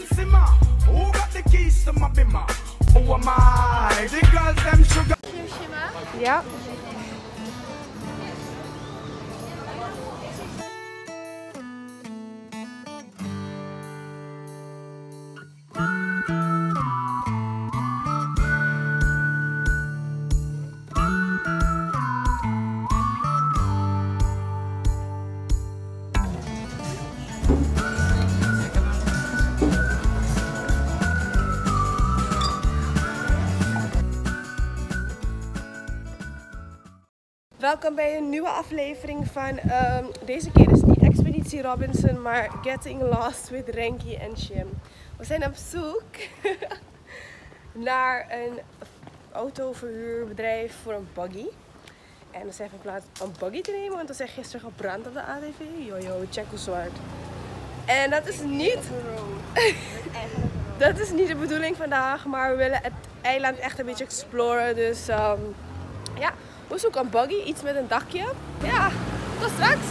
Benzema, who got the keys to my bimmer? Who am I? The girls them sugar. Ja. Welkom bij een nieuwe aflevering van, deze keer is het niet Expeditie Robinson, maar Getting Lost with Renki en Shim. We zijn op zoek naar een autoverhuurbedrijf voor een buggy. En we zijn van plan een buggy te nemen, want we zijn gisteren gebrand op de ATV. Jojo, check hoe zwart. En dat is niet... dat is niet de bedoeling vandaag, maar we willen het eiland echt een beetje exploren. Dus ja. We zoeken een buggy, iets met een dakje. Ja, tot straks!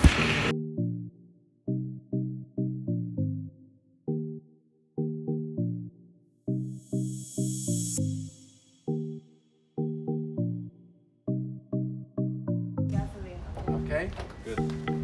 Okay, good.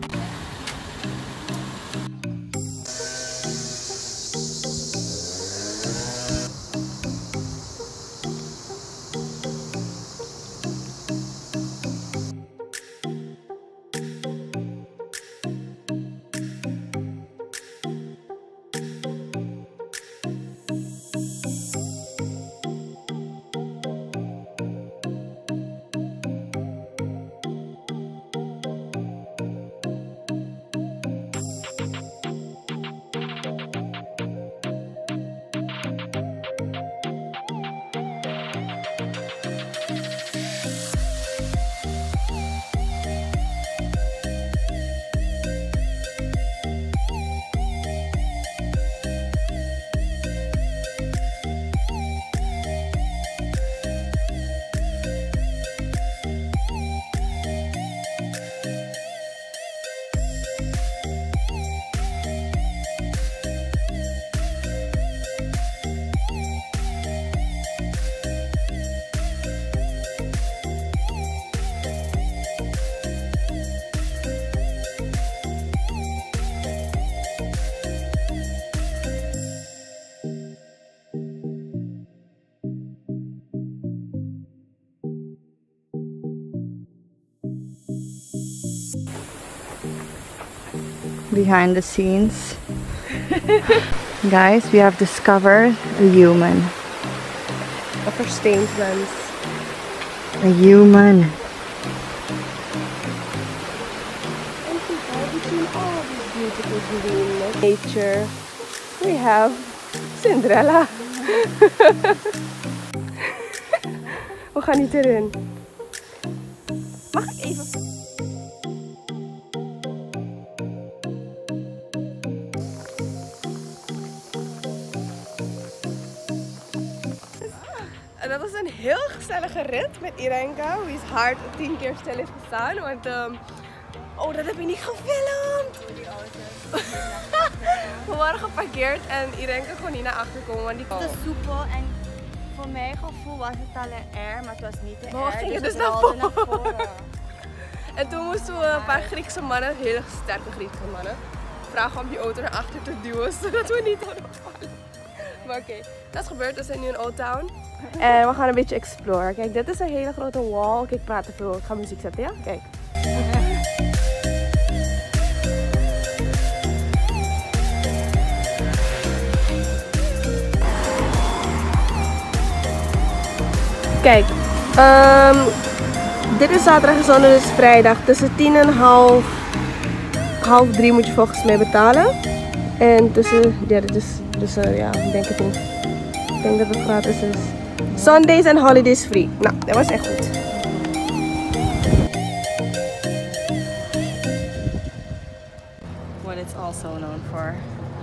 Behind the scenes. Guys, we have discovered a human. A versteend mens. A human. And between all this beautiful green nature, we have Cinderella. We gaan niet erin. Mag ik even? En dat was een heel gezellige rit met Irenka, wie is hard 10 keer stil heeft gestaan. Want, oh, dat heb ik niet gefilmd! We waren geparkeerd en Irenka kon niet naar achter komen. Want die... Het is soepel en voor mijn gevoel was het al een air, maar het was niet een Maar we air. gingen dus dus naar voren. En toen moesten we een paar Griekse mannen, hele sterke Griekse mannen, vragen om die auto naar achter te duwen, zodat we niet hadden vallen. Maar oké, dat is gebeurd. We zijn nu in Old Town. En we gaan een beetje exploren. Kijk, dit is een hele grote wall. Kijk, ik praat te veel. Ik ga muziek zetten, ja? Kijk. Kijk, dit is zaterdag en zondag, dus vrijdag. Tussen 10 en half 3 moet je volgens mij betalen. En tussen, ja, dit is, dus ja, ik denk het niet. Ik denk dat het gratis is. Sundays en holidays free. Nou, dat was echt goed. What it's also known for.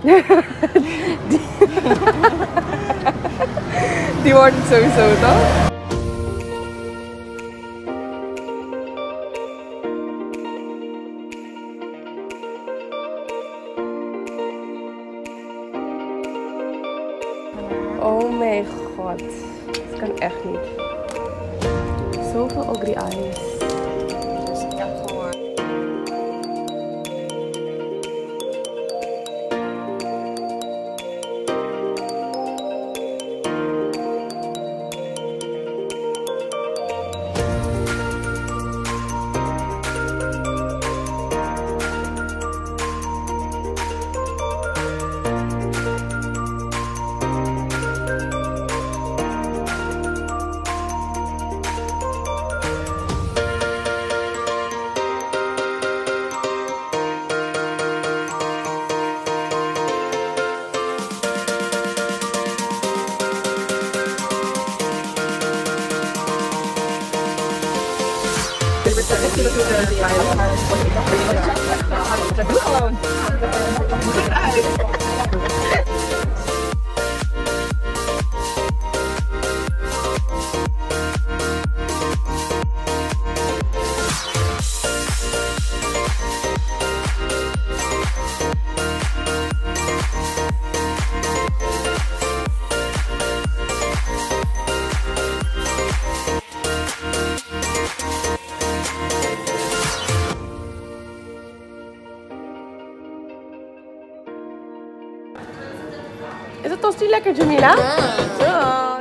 Die wordt het sowieso, toch? Oh mijn god. Dat kan echt niet. Zoveel ogri eyes. Dus ik heb gewoon... Is het tosti lekker, Jamila? Ja.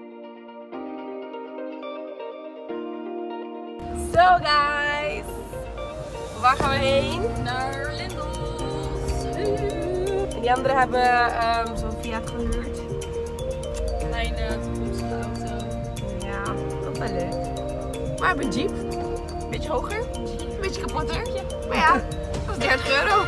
Zo guys. Waar gaan we heen? Naar Lindels. En die anderen hebben zo'n Fiat gehuurd. Kleine toekomstige auto. Ja, ook wel leuk. Maar we hebben een jeep. Beetje hoger. Een beetje kapotter. Maar ja, dat is 30 euro.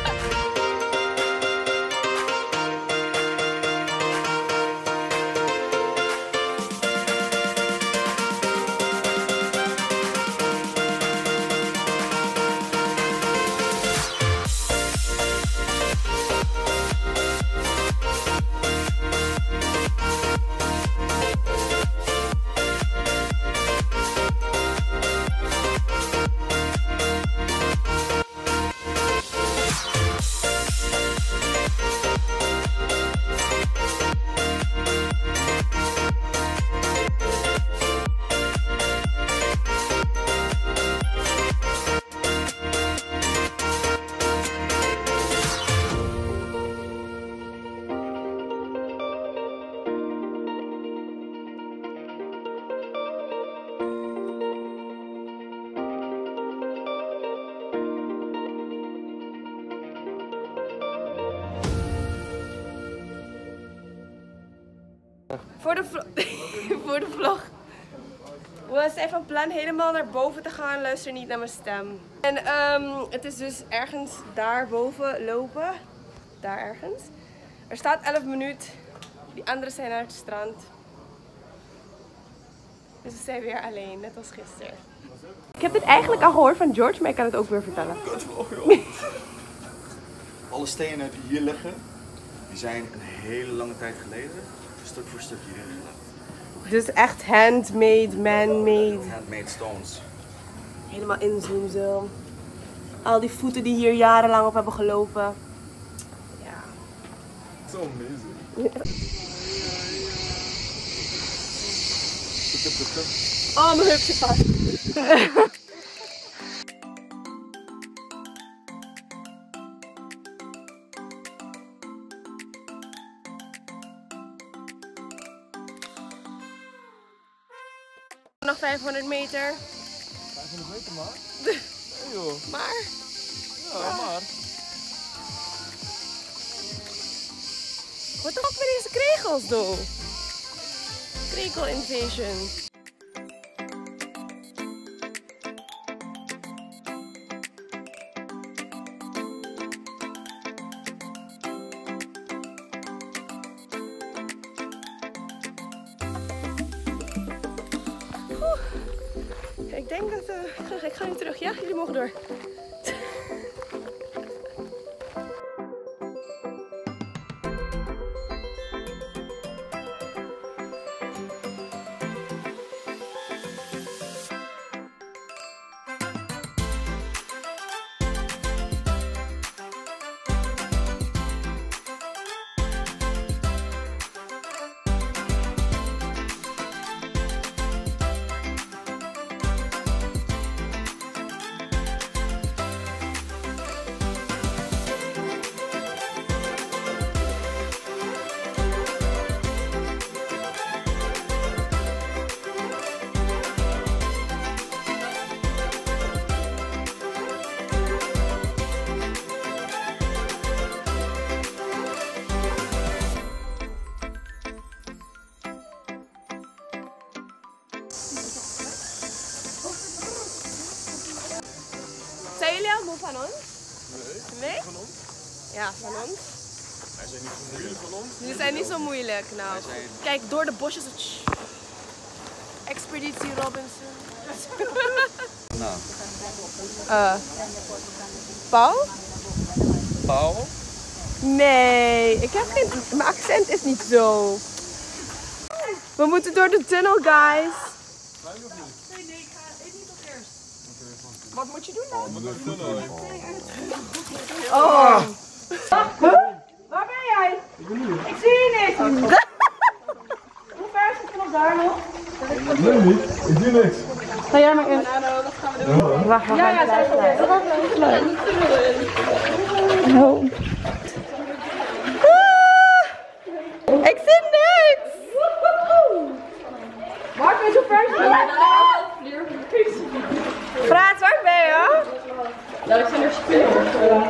Voor de vlog was even van plan helemaal naar boven te gaan. Luister niet naar mijn stem. En het is dus ergens daarboven lopen. Daar ergens. Er staat 11 minuten. Die anderen zijn naar het strand. Dus we zijn weer alleen, net als gisteren. Ik heb dit eigenlijk al gehoord van George, maar ik kan het ook weer vertellen. Alle stenen die hier liggen, die zijn een hele lange tijd geleden stuk voor stuk hierin gelegd. Dus echt handmade, man-made. Handmade stones. Helemaal inzoomen zo. Al die voeten die hier jarenlang op hebben gelopen. Ja. So amazing. Oh, mijn hupje vast. Nog 500 meter. 500 meter maar? Nee joh. Maar? Ja, maar. Wat ook met deze kregels, though? Kregel invasion. Ik denk dat ik ga nu terug, ja? Jullie mogen door. van ons? Nee? Van ons? Ja, van ons. Wij zijn niet zo moeilijk van ons. Jullie zijn niet zo moeilijk, nou. Kijk, door de bosjes. Expeditie Robinson. Nou. Paul? Paul? Nee, ik heb geen... Mijn accent is niet zo. We moeten door de tunnel, guys. Nee, ik ga niet op eerst. Wat moet je doen dan? Oh. Waar ben jij? Ik zie je niet. Hoe ver is het vanaf daar nog? Nee, niet. Ik zie niks. Ga jij maar in. Wacht, ja, dat is leuk. No. Ik zie niks! Mark, ben je zo ver? Fraat, waar ben je? Ja, ik zie er spelen.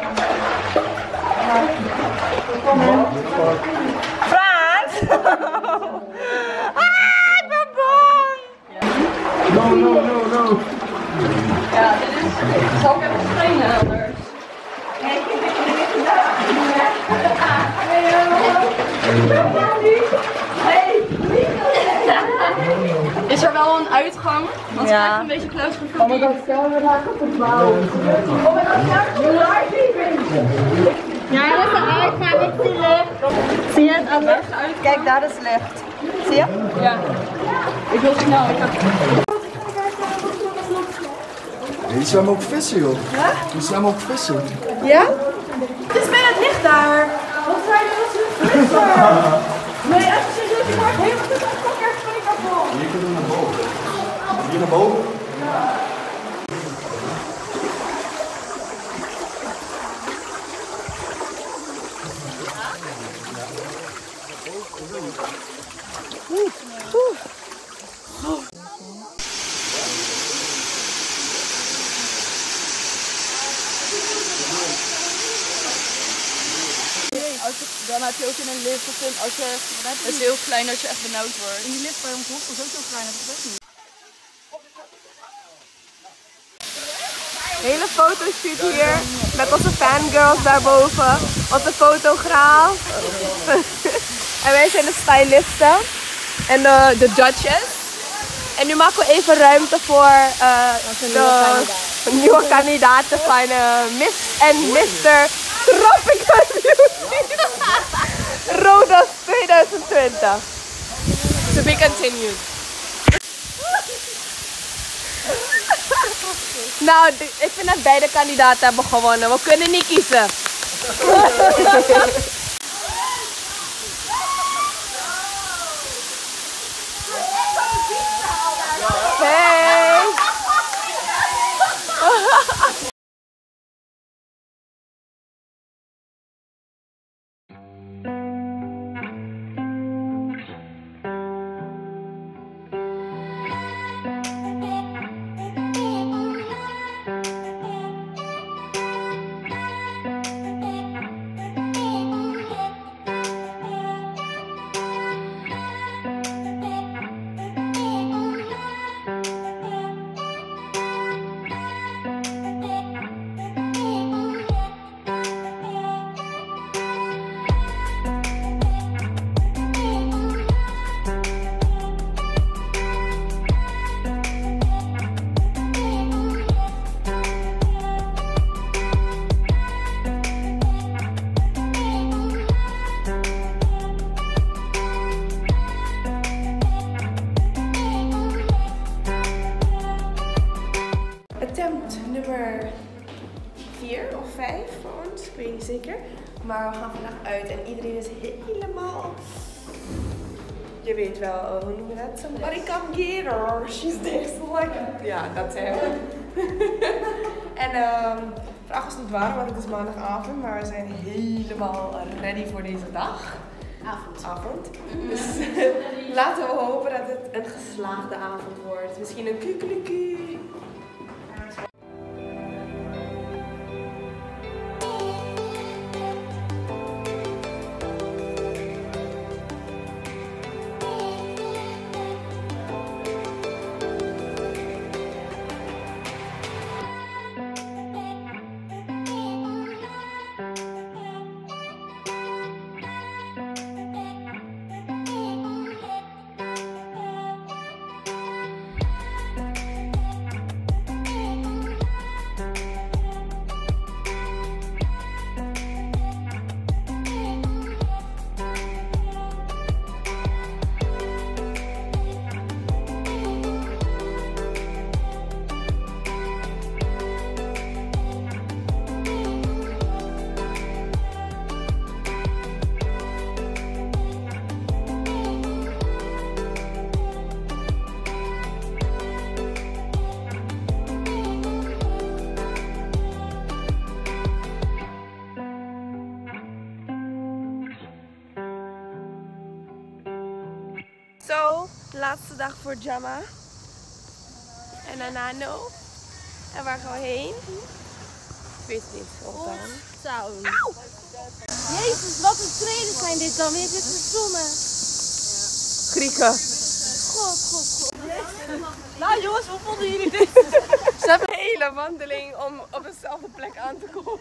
Fraat! Ik ben bang! No. Ja, dit is... Zal ik even trainen anders? Is er wel een uitgang? Want ik krijg een beetje claustrofobie. Ja, dat is een uitgang, ik zie licht. Zie je het anders? Kijk, daar is licht. Zie je? Ja. Ik wil snel. Die zwemmen ook vissen, joh. Ja? Die zwemmen ook vissen. Ja? Het is bij het licht daar. Wat zijn er als een visser? Nee, echt serieus, ik word helemaal tot een kokker van. Hier kunnen we naar boven. Hier naar boven? Dan heb je ook in een lift of als je... Het is heel klein dat je echt benauwd wordt. In die lift bij ons hostel is ook heel klein, dat is ook niet. Hele fotoshoot hier met onze fangirls daarboven. Onze fotograaf. En wij zijn de stylisten. En de judges. En nu maken we even ruimte voor de nieuwe kandidaten van Miss en Mr. Tropical Beauty. Rodos 2020. To be continued. Nou, ik vind dat beide kandidaten hebben gewonnen. We kunnen niet kiezen. Hey! Attempt nummer 4 of 5 voor ons, ik weet niet zeker. Maar we gaan vandaag uit en iedereen is helemaal... Je weet wel, hoe noem je dat? Somebody come get her, she's there, so like... Ja, dat zijn we. En vraag ons niet waarom, want het is maandagavond, maar we zijn helemaal ready voor deze dag. Avond. Dus laten we hopen dat het een geslaagde avond wordt. Misschien een kukeliku. Zo, laatste dag voor Jama. En daarna No. En waar gaan we heen? Ik weet het niet. Zo. Jezus, wat een trainers zijn dit dan. Wie heeft dit verzonnen? Grieken. God. Nou jongens, hoe vonden jullie dit? Ze hebben een hele wandeling om op dezelfde plek aan te komen.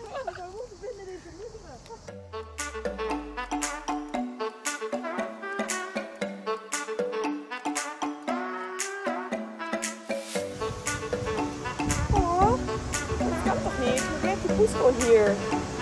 Oh, dat kan toch niet? Je blijft die poes gewoon hier.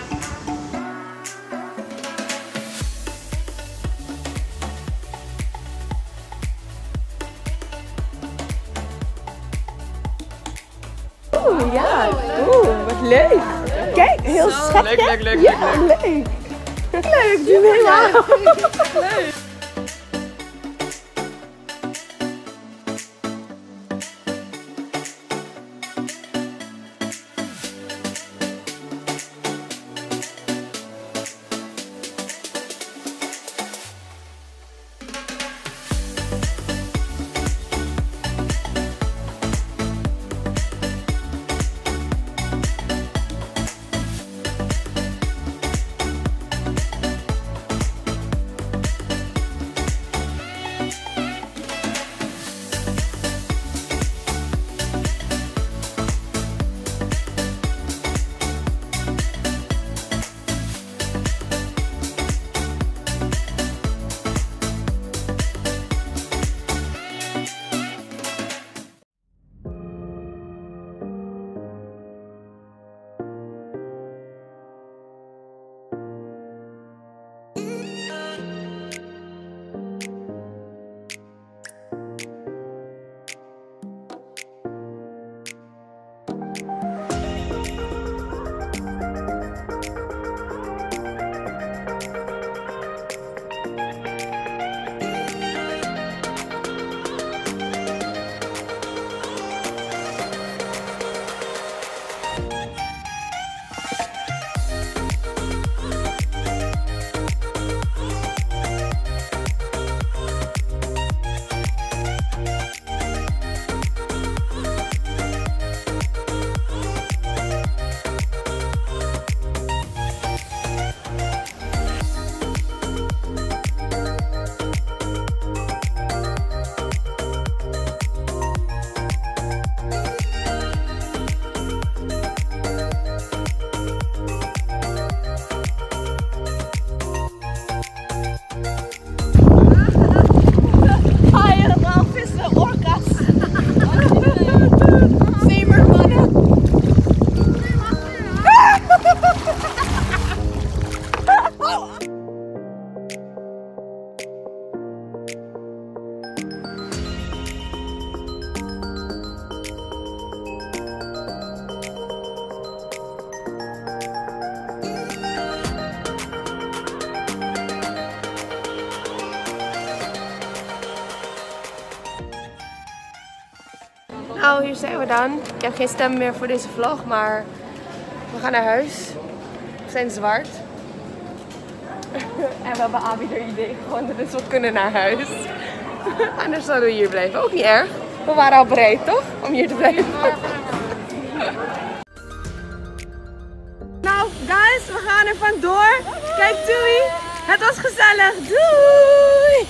Oeh, ja. Oeh, wat leuk. Kijk, heel schattig. Leuk. Ja, leuk. Leuk, doe helemaal. Leuk. Nou, hier zijn we dan. Ik heb geen stem meer voor deze vlog, maar we gaan naar huis. We zijn zwart. En we hebben Abi er idee gevonden, dus we kunnen naar huis. Anders zouden we hier blijven. Ook niet erg. We waren al bereid, toch? Om hier te blijven. Nou, guys, we gaan er vandoor. Kijk, doei. Het was gezellig. Doei!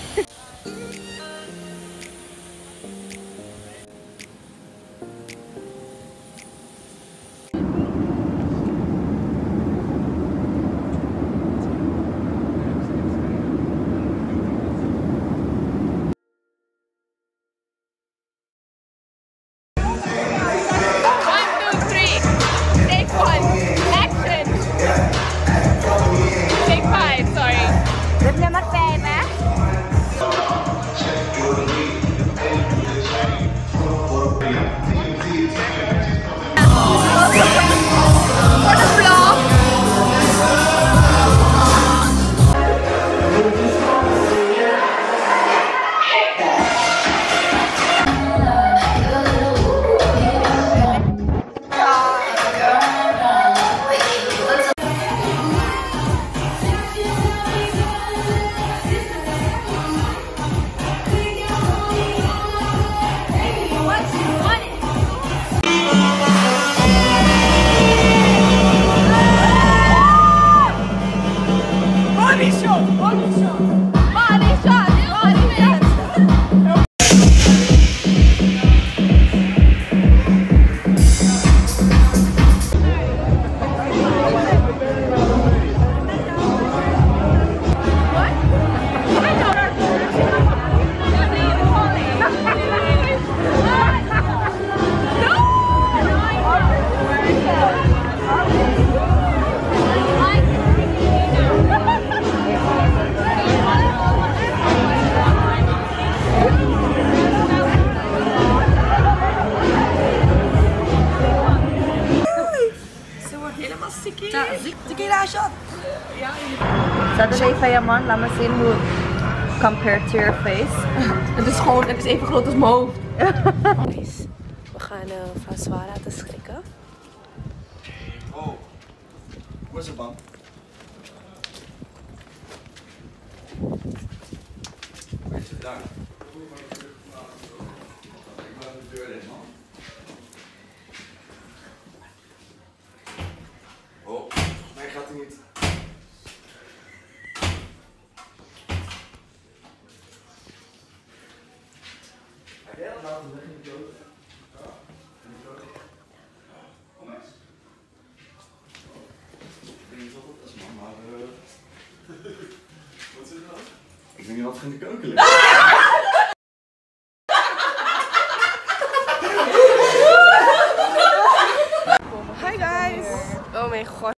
van je man. Laat me zien hoe compared to your face. Het is even groot als mijn hoofd. We gaan van Zwaar laten schrikken. Oh, hoe is het man? Waar is het daar? Ik ben aan de deur deze man. Oh, volgens mij gaat hij niet. Heb jij dat laten weg in de dood? Ja? In de dood? Kom eens. Ik weet niet wat dat is man, maar wat is het dan? Ik weet niet wat er in de keuken ligt. Hi guys! Oh mijn god.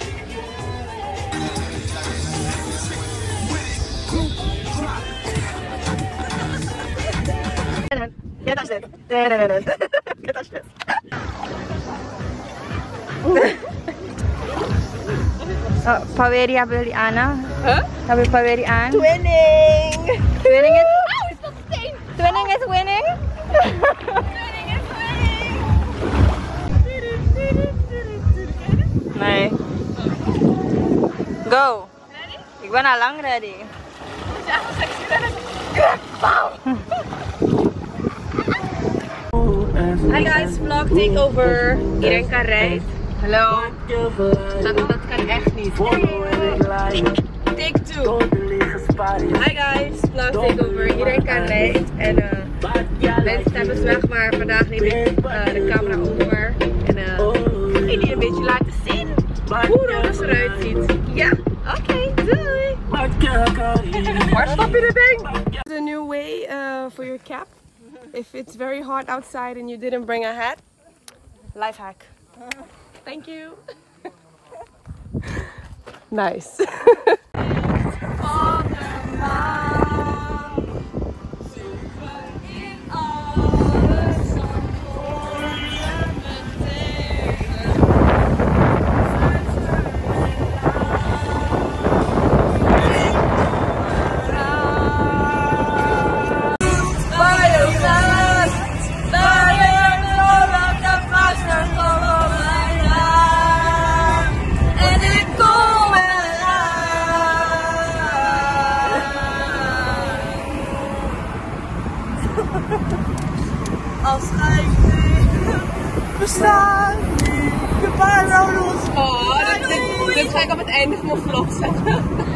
Get touched it. Get touched it. Paweria Biliana. Huh? Have you Pawerian? Winning! Winning is Oh, is dat steen? winning is winning. Winning is winning. Nee. Go. Ready? Ik ben al lang ready. Hi guys, vlog takeover. Irenka rijdt. Hallo. Dat kan echt niet. Take 2. Hi guys, vlog takeover. Irenka rijdt. En mensen staan dus weg, maar vandaag neem ik de camera over. En ik ga jullie een beetje laten zien hoe Rodos eruit ziet. Ja, oké, doei. Waar stop je de ding? The new way for your cap. If it's very hot outside and you didn't bring a hat, life hack. Thank you. Nice. Als hij bestaan. Goodbye Rodos. Oh, dit ga ik op het einde van mijn vlog zetten.